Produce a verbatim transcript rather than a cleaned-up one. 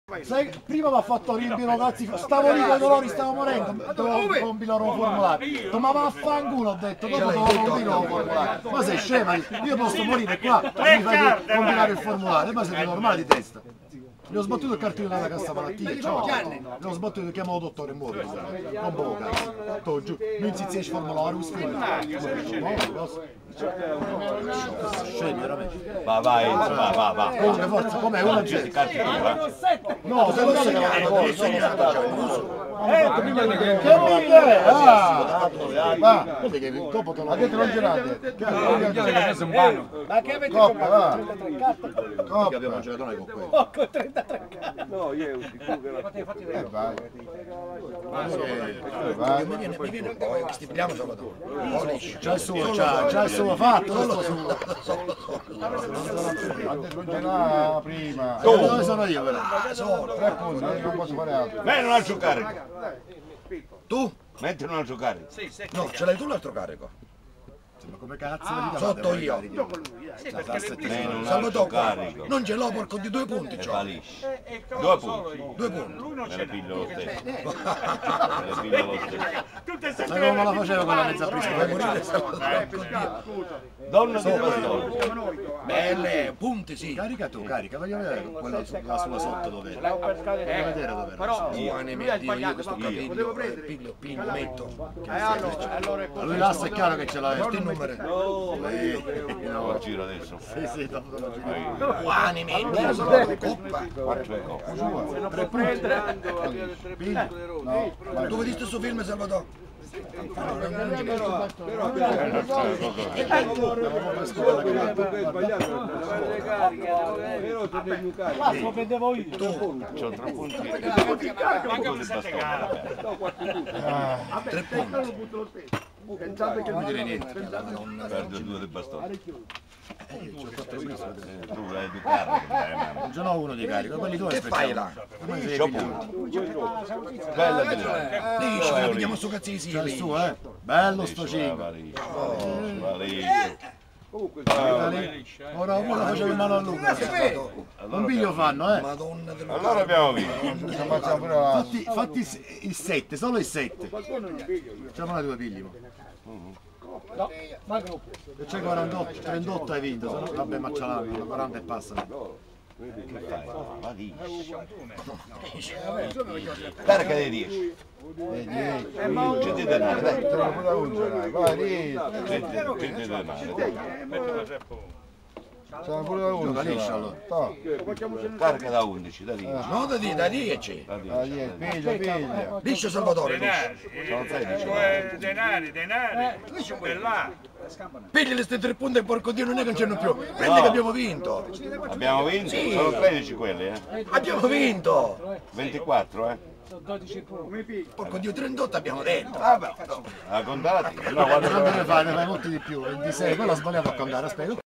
Sai, prima mi ha fatto riempire cazzi, stavo lì con dolori, stavo morendo, dovevo compilare un formulario. Ma vaffanculo, ho detto, dopo dovevo compilare un formulario. Ma sei scema, io posso morire qua, mi fai compilare il formulario, ma siete normali di testa. Gli ho sbattuto il cartino dalla cassa malattia, ciao. Gli ho sbattuto, chiamo il dottore e muore. Non poco cazzo. Tu giù, mi insizisci il formulario, scrivi. Scemi veramente. Va, vai, va, va, va. Comunque forza, com'è? Una gente. No, se lo segnato, lo segnato. Eh, prima di che minchia è? Ah! Va, vedi che dopo te lo ha detto non girate. Ma che avete Coppa, va. Coppa, abbiamo girato noi con quello. Oh, con trentatré cazzo. No, io sicuro che la... Eh, vai. Vai. Mi viene, mi viene un po', stipliamo Salvatore. C'ha il suo, c'ha il suo fatto, solo suo. Non ce l'ha prima. Dove sono io però? Solo. Tre punti, non posso fare altro. Metti un altro carico. Tu? Metti un altro carico. No, ce l'hai tu l'altro carico? Ma come cazzo Ah, sotto io. Salvatore, non ce l'ho porco di due punti, E va liscio. Due punti. Due punti. Me le piglio lo stesso. Me le piglio lo stesso. Ma come me la facevo con la mezza Vai a prima? morire, Salvatore. Donna di bastone. Belle, punti sì. Carica tu, carica, voglio vedere quella su- la sua sotto dove era. Voglio vedere dove era. Però Buone mie, io, io questo capello, piglio, piglio, metto. Lui là è chiaro che ce l'ha. Il numero. Lo giro adesso. Sì, sì, dopo te lo giro. Buone mie, io sono coppa. Quattro e coppa. Tu vedi questo film, Salvatore? Lo prendevo io. C'ho tre punti. Manca un sette gare. Tre punti. Non dire niente. Perdo due di bastone. Eh, tu hai due cariche. Non ce n'ho uno di carico, quelli due Che fai là? C'ho punti. Bella di là. Liscio, che vediamo sto cazzo di C'è il sì. suo, eh? Bello sto Va cinque. liscio. Va liscio. Ora ora facevo in mano a Luca. Un piglio fanno, eh? Madonna del Allora abbiamo vinto. Facciamo pure la... Fatti, fatti il- il sette, solo il sette. Facciamo una due pigli. No, mancano. E c'è quarantotto, trentotto hai vinto, se no vabbè ma ce l'hanno, quaranta e passano. Che fai? Va liscio. Carica dei dieci. C'è di denaro, dai. Vai, lì. C'è di- c'è di denaro, dai. C'è pure la Gioca liscio unica. allora. Toh, Carica da undici, da dieci. No, da di- da dieci. Da ah, dieci. lì, piglia, piglia. Liscio Salvatore, liscio. Sono tredici. Cioè, denari, denari, per là. Pigli le ste tre punte e porco Dio non è che non c'hanno più. Prendi che abbiamo vinto. Abbiamo vinto? Sono tredici quelli, eh? Abbiamo vinto. ventiquattro, eh? dodici punti. Porco Dio, trentotto abbiamo detto. Ah, contati? No, Quando guarda. ne fai, ne fai molti di più, ventisei, poi l'ho sbagliato a contare, aspetta.